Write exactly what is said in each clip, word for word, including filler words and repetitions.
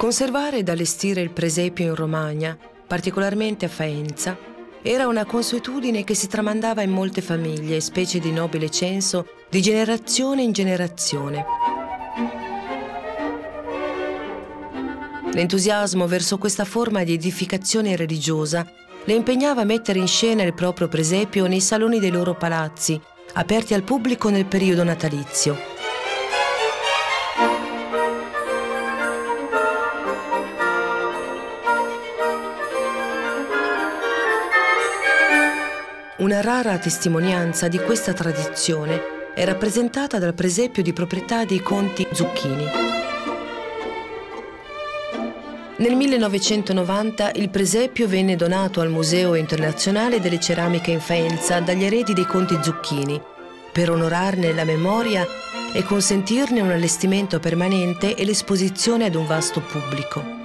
Conservare ed allestire il presepio in Romagna, particolarmente a Faenza, era una consuetudine che si tramandava in molte famiglie, specie di nobile censo, di generazione in generazione. L'entusiasmo verso questa forma di edificazione religiosa le impegnava a mettere in scena il proprio presepio nei saloni dei loro palazzi, aperti al pubblico nel periodo natalizio. Una rara testimonianza di questa tradizione è rappresentata dal presepio di proprietà dei conti Zucchini. Nel millenovecentonovanta il presepio venne donato al Museo Internazionale delle Ceramiche in Faenza dagli eredi dei conti Zucchini per onorarne la memoria e consentirne un allestimento permanente e l'esposizione ad un vasto pubblico.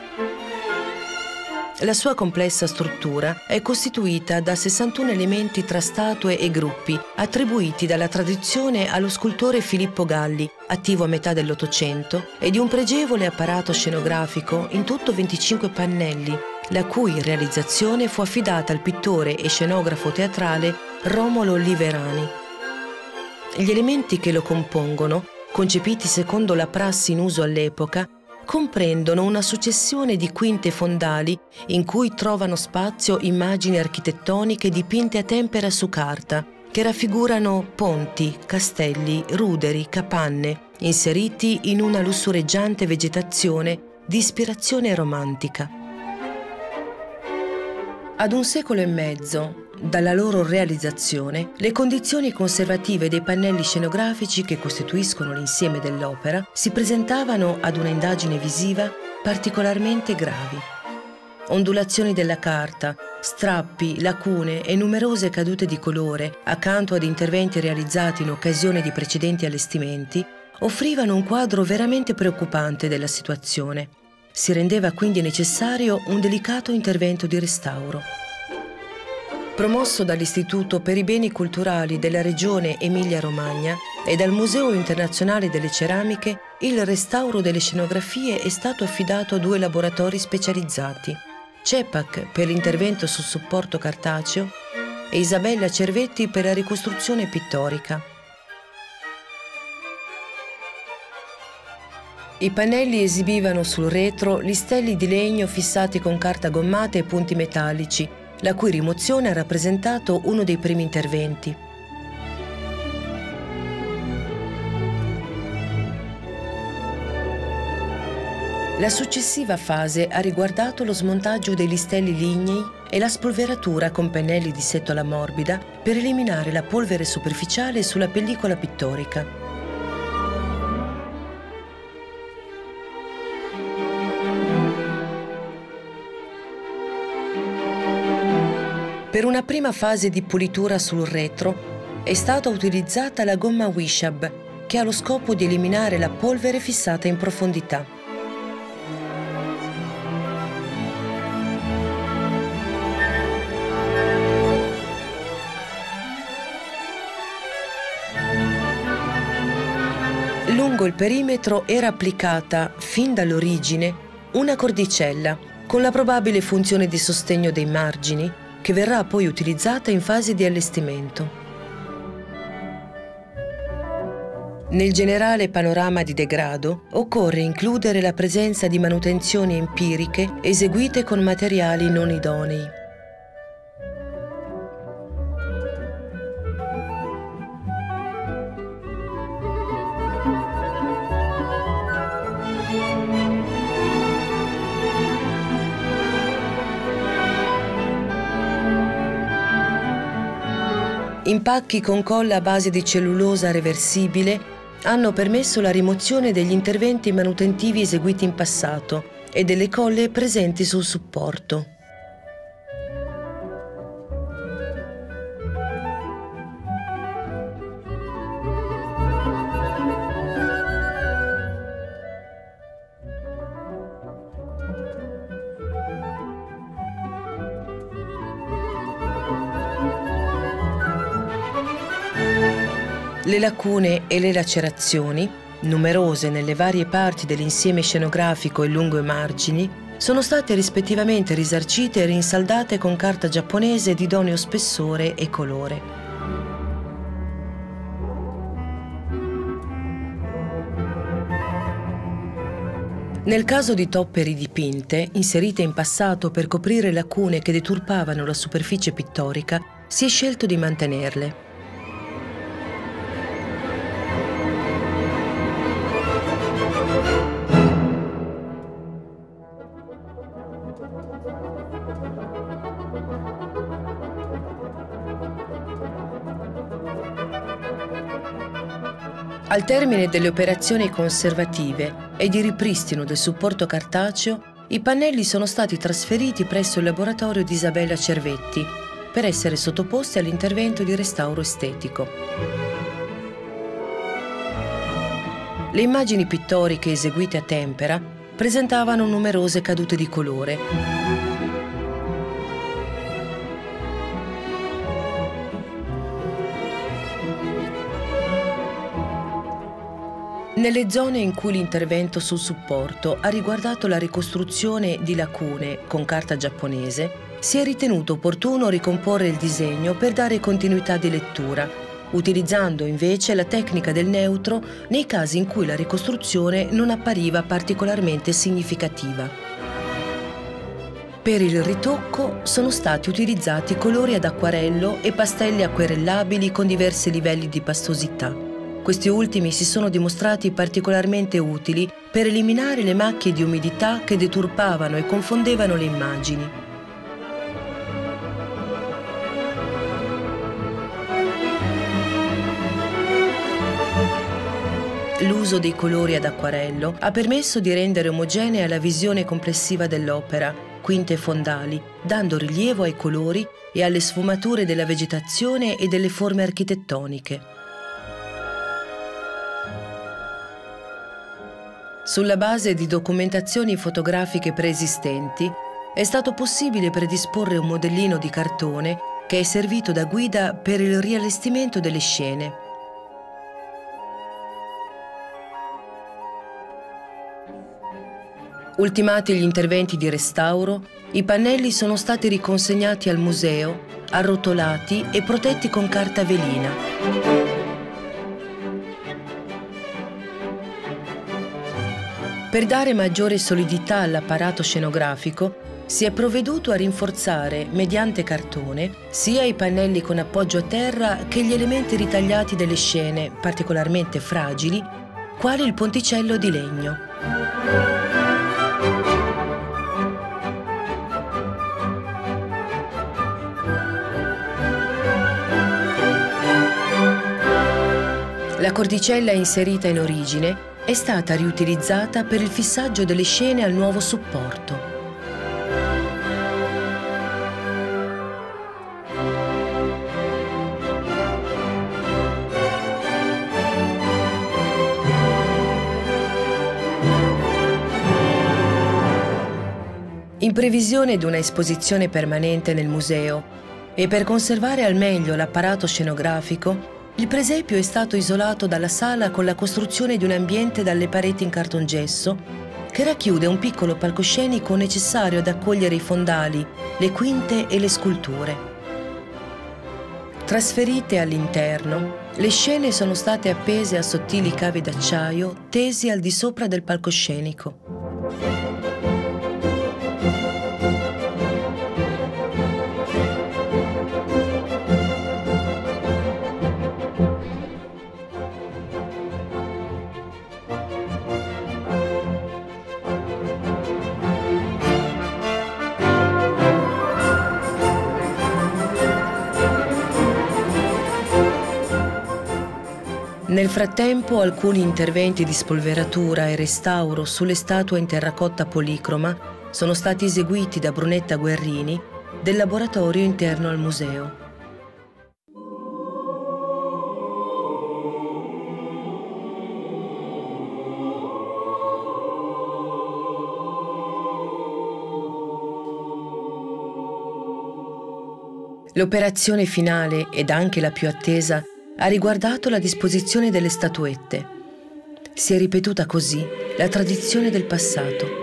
La sua complessa struttura è costituita da sessantuno elementi tra statue e gruppi, attribuiti dalla tradizione allo scultore Filippo Galli, attivo a metà dell'Ottocento, e di un pregevole apparato scenografico, in tutto venticinque pannelli, la cui realizzazione fu affidata al pittore e scenografo teatrale Romolo Liverani. Gli elementi che lo compongono, concepiti secondo la prassi in uso all'epoca, comprendono una successione di quinte fondali in cui trovano spazio immagini architettoniche dipinte a tempera su carta, che raffigurano ponti, castelli, ruderi, capanne, inseriti in una lussureggiante vegetazione di ispirazione romantica. Ad un secolo e mezzo dalla loro realizzazione, le condizioni conservative dei pannelli scenografici che costituiscono l'insieme dell'opera si presentavano ad una indagine visiva particolarmente gravi. Ondulazioni della carta, strappi, lacune e numerose cadute di colore, accanto ad interventi realizzati in occasione di precedenti allestimenti, offrivano un quadro veramente preoccupante della situazione. Si rendeva quindi necessario un delicato intervento di restauro. Promosso dall'Istituto per i Beni Culturali della Regione Emilia-Romagna e dal Museo Internazionale delle Ceramiche, il restauro delle scenografie è stato affidato a due laboratori specializzati, CEPAC per l'intervento sul supporto cartaceo e Isabella Cervetti per la ricostruzione pittorica. I pannelli esibivano sul retro listelli di legno fissati con carta gommata e punti metallici, la cui rimozione ha rappresentato uno dei primi interventi. La successiva fase ha riguardato lo smontaggio dei listelli lignei e la spolveratura con pennelli di setola morbida per eliminare la polvere superficiale sulla pellicola pittorica. Per una prima fase di pulitura sul retro è stata utilizzata la gomma Wishab, che ha lo scopo di eliminare la polvere fissata in profondità. Lungo il perimetro era applicata, fin dall'origine, una cordicella, con la probabile funzione di sostegno dei margini, che verrà poi utilizzata in fase di allestimento. Nel generale panorama di degrado occorre includere la presenza di manutenzioni empiriche eseguite con materiali non idonei. Impacchi con colla a base di cellulosa reversibile hanno permesso la rimozione degli interventi manutentivi eseguiti in passato e delle colle presenti sul supporto. Le lacune e le lacerazioni numerose nelle varie parti dell'insieme scenografico e lungo i margini, sono state rispettivamente risarcite e rinsaldate con carta giapponese di idoneo spessore e colore. Nel caso di toppe ridipinte, inserite in passato per coprire lacune che deturpavano la superficie pittorica, si è scelto di mantenerle. Al termine delle operazioni conservative e di ripristino del supporto cartaceo, i pannelli sono stati trasferiti presso il laboratorio di Isabella Cervetti per essere sottoposti all'intervento di restauro estetico. Le immagini pittoriche eseguite a tempera presentavano numerose cadute di colore. Nelle zone in cui l'intervento sul supporto ha riguardato la ricostruzione di lacune con carta giapponese, si è ritenuto opportuno ricomporre il disegno per dare continuità di lettura, utilizzando invece la tecnica del neutro nei casi in cui la ricostruzione non appariva particolarmente significativa. Per il ritocco sono stati utilizzati colori ad acquarello e pastelli acquerellabili con diversi livelli di pastosità. Questi ultimi si sono dimostrati particolarmente utili per eliminare le macchie di umidità che deturpavano e confondevano le immagini. L'uso dei colori ad acquarello ha permesso di rendere omogenea la visione complessiva dell'opera, quinte fondali, dando rilievo ai colori e alle sfumature della vegetazione e delle forme architettoniche. Sulla base di documentazioni fotografiche preesistenti, è stato possibile predisporre un modellino di cartone che è servito da guida per il riallestimento delle scene. Ultimati gli interventi di restauro, i pannelli sono stati riconsegnati al museo, arrotolati e protetti con carta velina. Per dare maggiore solidità all'apparato scenografico, si è provveduto a rinforzare, mediante cartone, sia i pannelli con appoggio a terra che gli elementi ritagliati delle scene, particolarmente fragili, quali il ponticello di legno. La cordicella inserita in origine è stata riutilizzata per il fissaggio delle scene al nuovo supporto. In previsione di una esposizione permanente nel museo e per conservare al meglio l'apparato scenografico, il presepio è stato isolato dalla sala con la costruzione di un ambiente dalle pareti in cartongesso che racchiude un piccolo palcoscenico necessario ad accogliere i fondali, le quinte e le sculture. Trasferite all'interno, le scene sono state appese a sottili cavi d'acciaio tesi al di sopra del palcoscenico. Nel frattempo alcuni interventi di spolveratura e restauro sulle statue in terracotta policroma sono stati eseguiti da Brunetta Guerrini del laboratorio interno al museo. L'operazione finale, ed anche la più attesa, ha riguardato la disposizione delle statuette. Si è ripetuta così la tradizione del passato.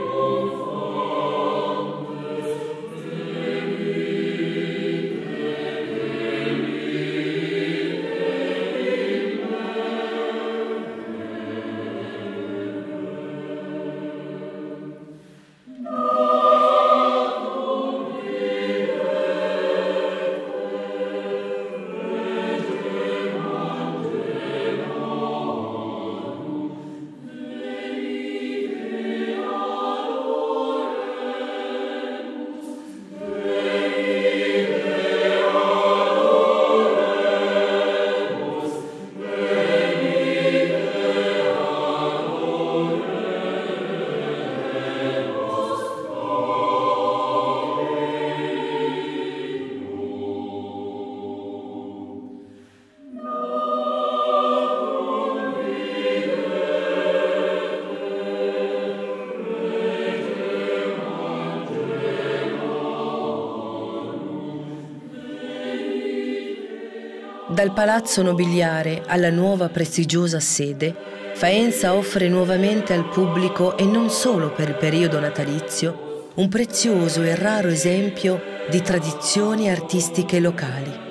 Dal palazzo nobiliare alla nuova prestigiosa sede, Faenza offre nuovamente al pubblico, e non solo per il periodo natalizio, un prezioso e raro esempio di tradizioni artistiche locali.